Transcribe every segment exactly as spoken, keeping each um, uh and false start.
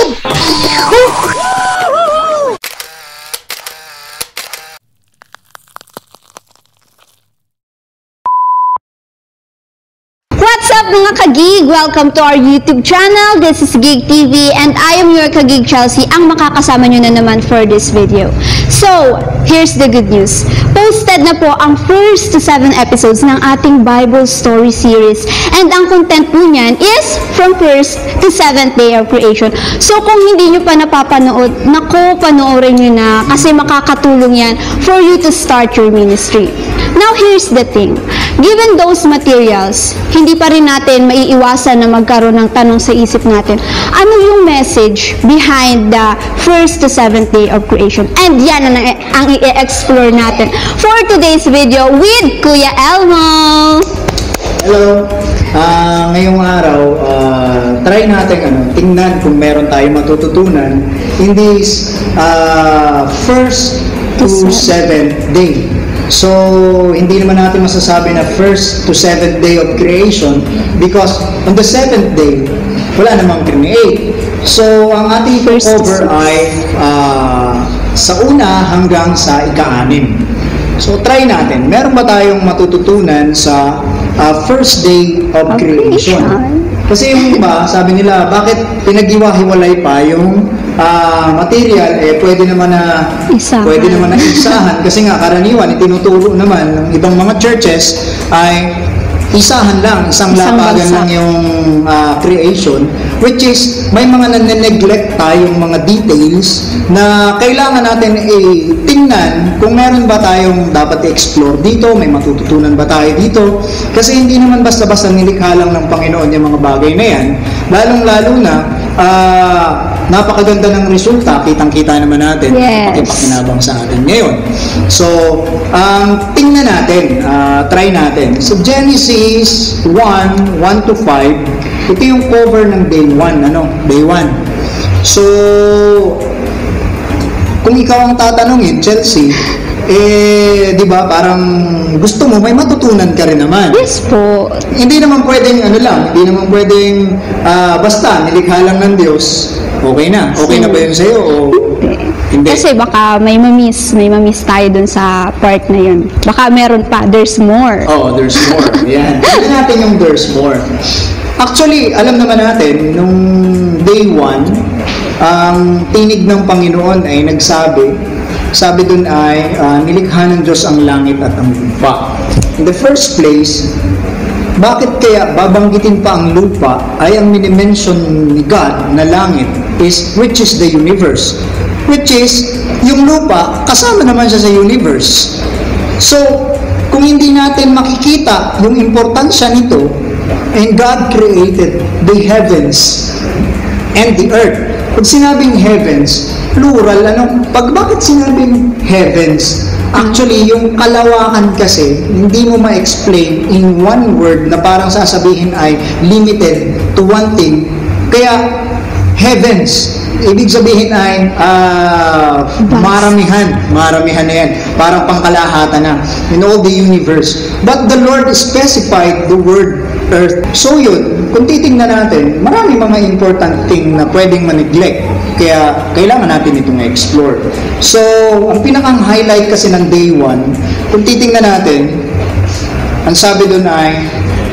What's up mga kagig? Welcome to our YouTube channel. This is Gig T V and I am your kagig Chelsea, ang makakasama nyo na naman for this video. So, here's the good news. Posted na po ang first to seven episodes ng ating Bible story series and ang content po niyan is from first to seventh day of creation. So, kung hindi nyo pa napapanood, naku, panoorin nyo na kasi makakatulong yan for you to start your ministry. Now, here's the thing. Given those materials, hindi pa rin natin maiiwasan na magkaroon ng tanong sa isip natin, ano yung message behind the first to seventh day of creation? And yan ang, ang i-explore natin for today's video with Kuya Elmo! Hello! Uh, ngayong araw, uh, try natin ano, tingnan kung meron tayong matututunan in this uh, first to seventh day. So, hindi naman natin masasabi na first to seventh day of creation because on the seventh day, wala namang create. So, ang ating cover ay uh, sa una hanggang sa ika-anim. So, try natin. Meron ba tayong matututunan sa uh, first day of creation? Kasi yung iba, sabi nila, bakit pinag-iwa-hiwalay pa yung uh, material, eh pwede naman na isahan. pwede naman na isahan kasi nga karaniwan itinuturo naman ng ibang mga churches ay isahan lang, isang, isang lapagan lang yung uh, creation, which is may mga nane-neglect tayong mga details na kailangan natin eh, tingnan kung meron ba tayong dapat i-explore dito, may matututunan ba tayo dito, kasi hindi naman basta-basta nilikha lang ng Panginoon yung mga bagay na yan, lalong-lalo na uh, napakaganda ng resulta, kitang-kita naman natin, yes. Pakipakinabang sa atin ngayon. So, um, tingnan natin, uh, try natin. So, Genesis one, one to five, ito yung cover ng day one, ano? Day one. So, kung ikaw ang tatanungin, Chelsea, eh, di ba, parang gusto mo, may matutunan ka rin naman. Yes po. Hindi naman pwedeng, ano lang, hindi naman pwedeng, uh, basta, nilikha lang ng Diyos, okay na. Okay na ba yun sa'yo? O hindi? Kasi baka may mamiss, may mamiss tayo dun sa part na yun. Baka meron pa, there's more. Oh, there's more. Yan. Tignan natin yung there's more. Actually, alam naman natin, nung day one, ang tinig ng Panginoon ay nagsabi, sabi dun ay, uh, nilikha ng Diyos ang langit at ang lupa. In the first place, bakit kaya babanggitin pa ang lupa ay ang minimension ni God na langit is, which is the universe. Which is, yung lupa, kasama naman siya sa universe. So, kung hindi natin makikita yung importansya nito, and God created the heavens and the earth. Pag sinabing heavens, plural, ano? Pag bakit sinabing heavens? Actually, yung kalawakan kasi, hindi mo ma-explain in one word na parang sasabihin ay limited to one thing. Kaya, heavens, ibig sabihin ay uh, maramihan. Maramihan na yan. Parang pangkalahatan na in all the universe. But the Lord specified the word earth. So yun, kung titingnan natin, marami mga important thing na pwedeng ma-neglect. Kaya kailangan natin itong explore. So, ang pinakang highlight kasi ng day one, kung titingnan natin, ang sabi doon ay,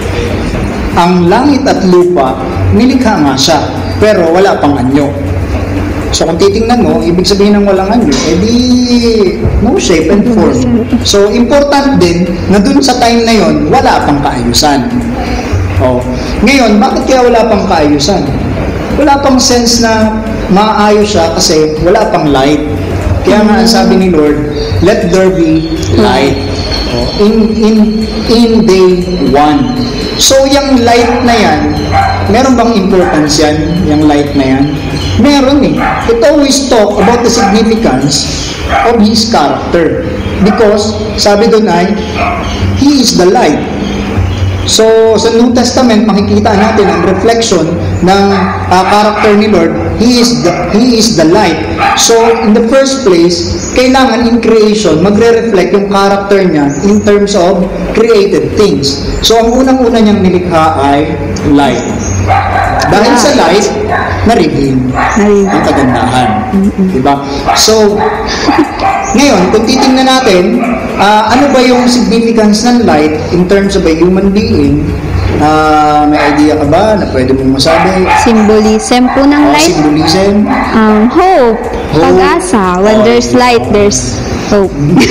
ang langit at lupa, nilikha nga siya, pero wala pang anyo. So, kung titingnan mo, ibig sabihin ng walang anyo, edi no shape and form. So, important din na dun sa time na yon wala pang kaayusan. Oh. Ngayon, bakit kaya wala pang kaayusan? Wala pang sense na maayos siya kasi wala pang light. Kaya nga ang sabi ni Lord, let there be light. Oh. In, in, in day one. So, yung light na yan, meron bang importance yan, yung light na yan? Meron eh. It always talk about the significance of His character. Because, sabi doon ay, He is the light. So, sa New Testament, makikita natin ang reflection ng uh, character ni Lord. He is the He is the light. So, in the first place, kailangan in creation, magre-reflect yung character niya in terms of created things. So, ang unang-una niyang nilikha ay light. Dahil Yeah. sa light, na-reveal Na-reveal. ang kagandahan. Diba? So, ngayon, kung titingnan natin, ah, ano ba yung significance ng light in terms of a human being? Ah, may idea ka ba na pwede mong masabi? Symbolism po ng Oh, light. symbolism? Um, hope, Hope. pag-asa. When Oh, there's light, there's hope.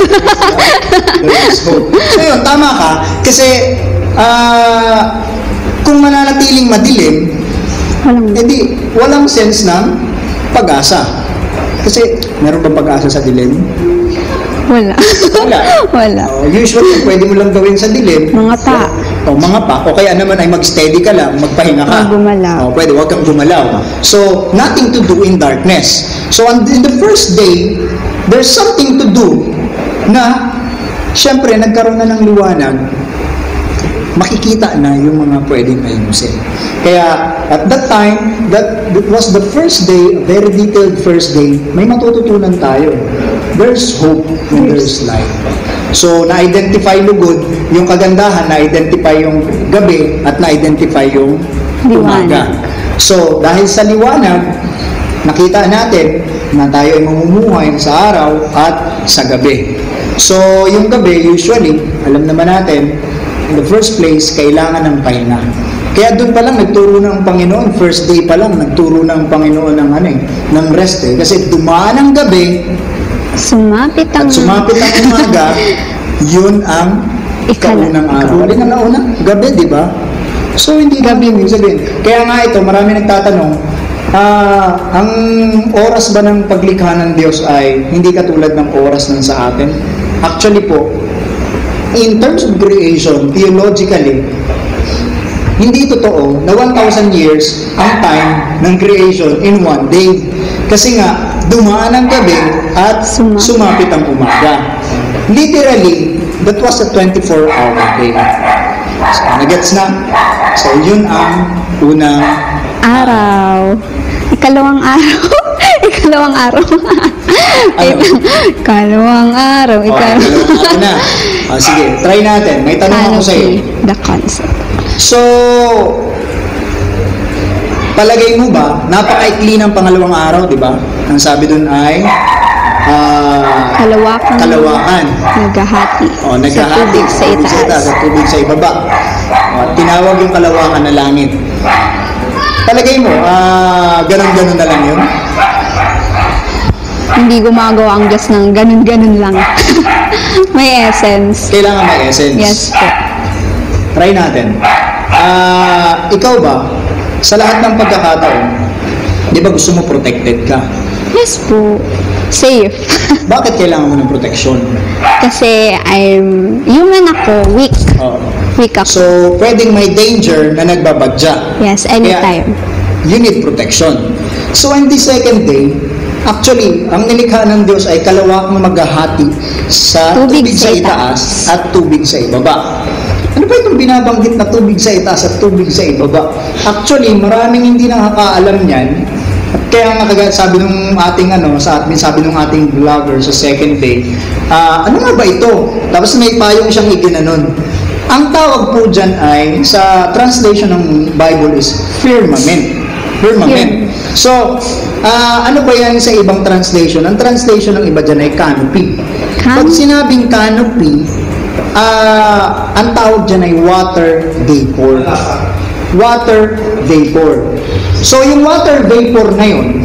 There is hope. So yun, tama ka. Kasi, ah, kung mananatiling madilim, Walang edi walang sense ng pag-asa. Kasi, meron ba pag-asa sa dilim? Wala. Wala. Wala. Oh, usually, pwede mo lang gawin sa dilim. Mga pa. O, mga pa. O kaya naman ay mag-steady ka lang, magpahinga ka. Huwag gumalaw. O, pwede, huwag kang gumalaw. So, nothing to do in darkness. So, on, in the first day, there's something to do na, syempre, nagkaroon na ng liwanag, makikita na yung mga pwedeng ayusin. Kaya, at that time, that, that was the first day, a very detailed first day, may matututunan tayo. There's hope when there's light. So, na-identify lugod yung kagandahan, na-identify yung gabi, at na-identify yung umaga. So, dahil sa liwanag, nakita natin na tayo ay mamumuhay sa araw at sa gabi. So, yung gabi, usually, alam naman natin, in the first place, kailangan ng pahinga. Kaya doon pa lang nagturo ng Panginoon, first day pa lang nagturo ng Panginoon ng ano eh, ng rest eh. Kasi dumaan ang gabi Sumapit ang... at sumapit ang umaga, yun ang Ikala- kaunang araw. Alin ang nauna? Gabi, di ba? So hindi gabi ibig sabihin. Kaya nga ito, marami nagtatanong, ah, ang oras ba ng paglikha ng Diyos ay hindi katulad ng oras ng sa atin? Actually po, in terms of creation, theologically, hindi totoo na one thousand years ang time ng creation in one day. Kasi nga, dumaan ang gabi at Suma- sumapit ang umaga. Literally, that was a twenty-four hour day. So, nagets na? So, yun ang unang Araw. Ikalawang araw. Ikalawang araw. Ano? Ikalawang araw. Oh, Ikalawang dalawang araw na. Ah, sige, try natin. May tanong ako sa iyo. Canopy, the concept. So, palagay mo ba, napakaikli ng pangalawang araw, di ba? Ang sabi dun ay, ah, Kalawakan. kalawakan. Naghahati. O, Sa naghahati. tubig sa itaas. Sa tubig sa ibaba. O, tinawag yung kalawakan na langit. Palagay mo, ah, ganun-ganun na lang yun? Hindi gumagawa ang Diyos ng ganun-ganun lang. May essence. Kailangan may essence. Yes po. Try natin. Ah, ikaw ba, sa lahat ng pagkakataon, di ba gusto mo protected ka? Yes po. Safe. Bakit kailangan mo ng protection? Kasi I'm human ako. Weak. Oh. Weak ako. So, pwedeng may danger na nagbabadya. Yes, anytime. Kaya, you need protection. So, on the second day, actually, ang nilikha ng Diyos ay kalawakang maghahati sa Tubig tubig, sa sa itaas at tubig sa ibaba. Ano ba itong binabanggit na tubig sa itaas at tubig sa ibaba? Actually, maraming hindi nakakaalam niyan. At kaya nga kagaya sabi nung ating ano, sa atin sabi nung ating vlogger sa second day, ah, ano nga ba ito? Tapos may payong siyang iginanon. Ang tawag po dyan ay, sa translation ng Bible is firmament. Firmament. So, ah, ano ba yan sa ibang translation? Ang translation ng iba dyan ay canopy. Can- Pag sinabing canopy, ah, ang tawag dyan ay water vapor. Water vapor. So, yung water vapor na yun,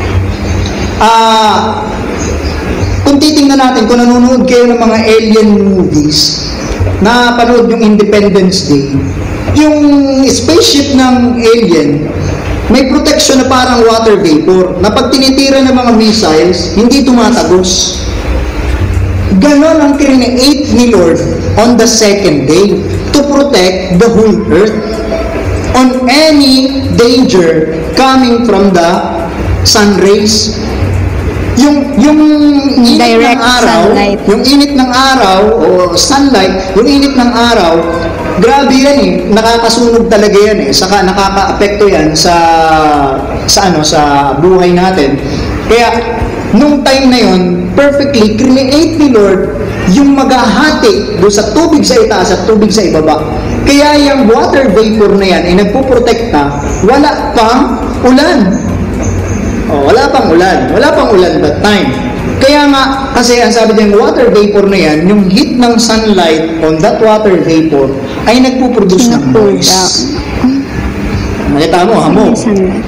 ah, kung titingnan natin, kung nanonood kayo ng mga alien movies, na panood yung Independence Day, yung spaceship ng alien, may protection na parang water vapor, na pag tinitira ng mga missiles, hindi tumatagos. Ganon ang create ni Lord on the second day to protect the whole earth on any danger coming from the sun rays. Yung yung init Direct ng araw, sunlight. yung init ng araw o sunlight, yung init ng araw, grabe yan eh, nakakasunog talaga yan eh, saka nakakaapekto yan sa sa ano sa buhay natin. Kaya, nung time na yon, perfectly create ni Lord yung maghahati doon sa tubig sa itaas at tubig sa ibaba. Kaya yung water vapor na yan ay nagpuprotekta, wala pang ulan. Oh, wala pang ulan. Wala pang ulan that time. Kaya nga, kasi ang sabi niya, yung water vapor na yan, yung heat ng sunlight on that water vapor ay nagpuproduce ng noise. Nakita mo, hamog.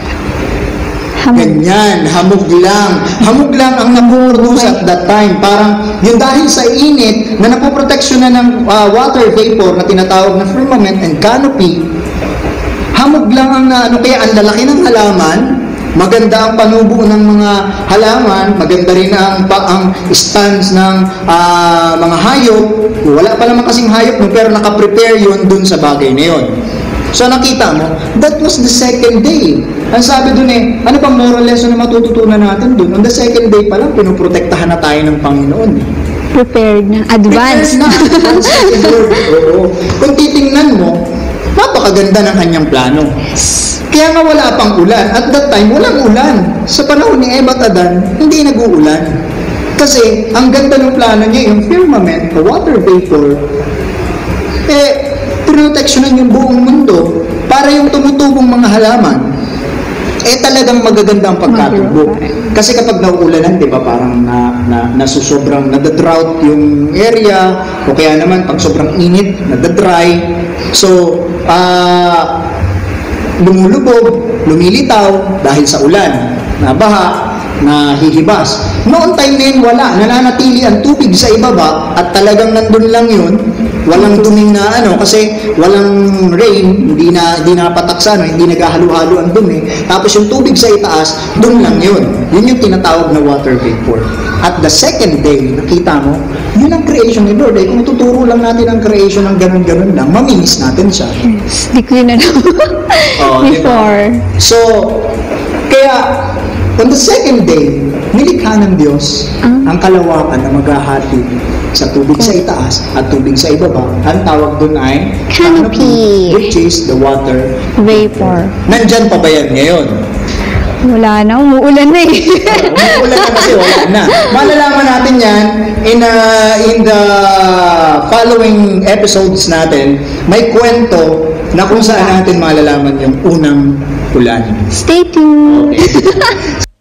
Hamog. Ganyan, hamog lang. Hamog lang ang napuproduce at that time. Parang, yung dahil sa init na napoproteksyon na ng uh, water vapor na tinatawag na firmament and canopy, hamog lang ang na, ano, kaya ang lalaki ng halaman, maganda ang panubo ng mga halaman, maganda rin ang, pa, ang stance ng uh, mga hayop. Wala pa naman kasing hayop, no, pero nakaprepare yun dun sa bagay na yun. So nakita mo, that was the second day. Ang sabi dun eh, ano bang moral lesson na matututunan natin dun? On the second day pa lang, pinoprotektahan na tayo ng Panginoon. Prepared na, advance. Prepared na, advance. Oo. Kung titingnan mo, napakaganda ng kanyang plano. Kaya nga wala pang ulan. At that time, walang ulan. Sa panahon ni Eva at Adan, hindi nag-uulan. Kasi, ang ganda ng plano niya, yung firmament, the water vapor, eh, proteksyonan yung buong mundo para yung tumutubong mga halaman, eh talagang magaganda ang pagkatubo. Kasi kapag nauulanan, di ba, parang na, na, nasusobrang, nadadrought yung area, o kaya naman, pag sobrang init, nadadry. So, ah, uh, lumulubog, lumilitaw dahil sa ulan, nabaha, nahihibas. Noong time na yun, wala. Nananatili ang tubig sa ibaba at talagang nandun lang yun. Walang duming na ano, kasi walang rain, hindi na, hindi napataksa, no? Hindi naghahalo-halo ang dumi. Tapos yung tubig sa itaas, dun lang yun. Yun yung tinatawag na water vapor. At the second day, nakita mo, yun ang creation ni Lord. Eh, kung tuturo lang natin ang creation ng ganun-ganun lang, maminis natin siya. Yes, di ko yun alam. Oh, Before. Diba? So, kaya, on the second day, nilikha ng Diyos Ah. ang kalawakan na maghahati sa tubig sa itaas at tubig sa ibaba. Ang tawag doon ay Canopy. which is the water Vapor. Nandyan pa ba yan ngayon? Wala na, umuulan na eh. Umuulan na kasi wala na. Malalaman natin yan in, uh, in the following episodes natin. May kwento na kung saan natin malalaman yung unang ulan. Stay tuned. Okay.